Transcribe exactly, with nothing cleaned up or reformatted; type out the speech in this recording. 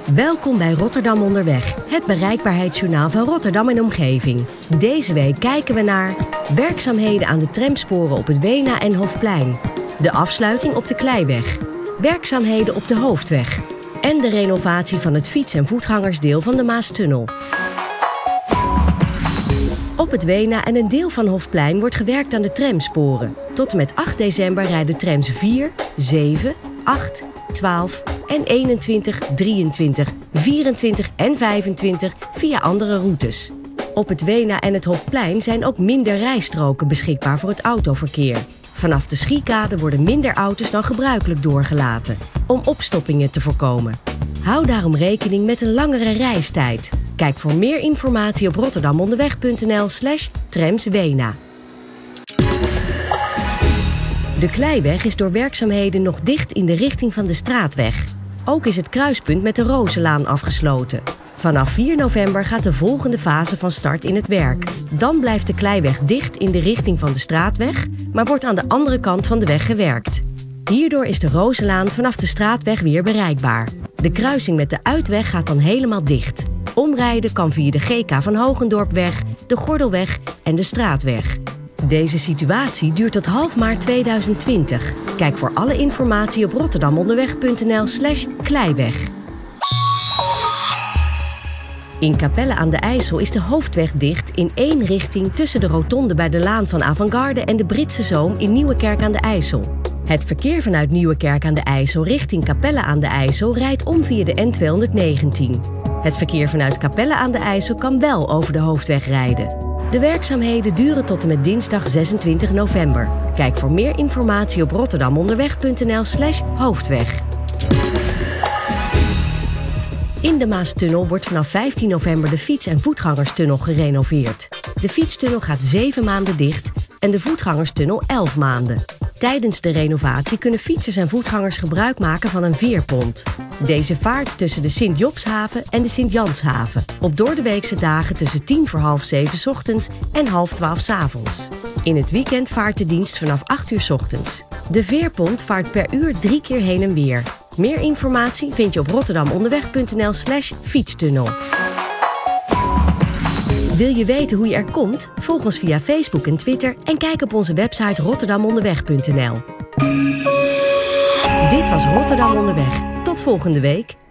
Welkom bij Rotterdam Onderweg, het bereikbaarheidsjournaal van Rotterdam en omgeving. Deze week kijken we naar werkzaamheden aan de tramsporen op het Wena en Hofplein, de afsluiting op de Kleiweg, werkzaamheden op de Hoofdweg en de renovatie van het fiets- en voetgangersdeel van de Maastunnel. Op het Wena en een deel van Hofplein wordt gewerkt aan de tramsporen. Tot en met acht december rijden trams vier, zeven, acht, twaalf en eenentwintig, drieëntwintig, vierentwintig en vijfentwintig via andere routes. Op het Wena en het Hofplein zijn ook minder rijstroken beschikbaar voor het autoverkeer. Vanaf de Schiekade worden minder auto's dan gebruikelijk doorgelaten, om opstoppingen te voorkomen. Hou daarom rekening met een langere reistijd. Kijk voor meer informatie op rotterdamonderweg.nl slash tramswena. De Kleiweg is door werkzaamheden nog dicht in de richting van de Straatweg. Ook is het kruispunt met de Rozenlaan afgesloten. Vanaf vier november gaat de volgende fase van start in het werk. Dan blijft de Kleiweg dicht in de richting van de Straatweg, maar wordt aan de andere kant van de weg gewerkt. Hierdoor is de Rozenlaan vanaf de Straatweg weer bereikbaar. De kruising met de Uitweg gaat dan helemaal dicht. Omrijden kan via de G K van Hogendorpweg, de Gordelweg en de Straatweg. Deze situatie duurt tot half maart tweeduizend twintig. Kijk voor alle informatie op rotterdamonderweg.nl slash Kleiweg. In Capelle aan de IJssel is de Hoofdweg dicht in één richting tussen de rotonde bij de Laan van Avantgarde en de Britse Zoom in Nieuwekerk aan de IJssel. Het verkeer vanuit Nieuwekerk aan de IJssel richting Capelle aan de IJssel rijdt om via de N tweehonderdnegentien. Het verkeer vanuit Capelle aan de IJssel kan wel over de Hoofdweg rijden. De werkzaamheden duren tot en met dinsdag zesentwintig november. Kijk voor meer informatie op rotterdamonderweg.nl slash hoofdweg. In de Maastunnel wordt vanaf vijftien november de fiets- en voetgangerstunnel gerenoveerd. De fietstunnel gaat zeven maanden dicht en de voetgangerstunnel elf maanden. Tijdens de renovatie kunnen fietsers en voetgangers gebruik maken van een veerpont. Deze vaart tussen de Sint-Jobshaven en de Sint-Janshaven. Op doordeweekse dagen tussen tien voor half zeven 's ochtends en half twaalf 's avonds. In het weekend vaart de dienst vanaf acht uur 's ochtends. De veerpont vaart per uur drie keer heen en weer. Meer informatie vind je op rotterdamonderweg.nl slash fietstunnel. Wil je weten hoe je er komt? Volg ons via Facebook en Twitter en kijk op onze website rotterdamonderweg punt n l. Dit was Rotterdam Onderweg. Tot volgende week.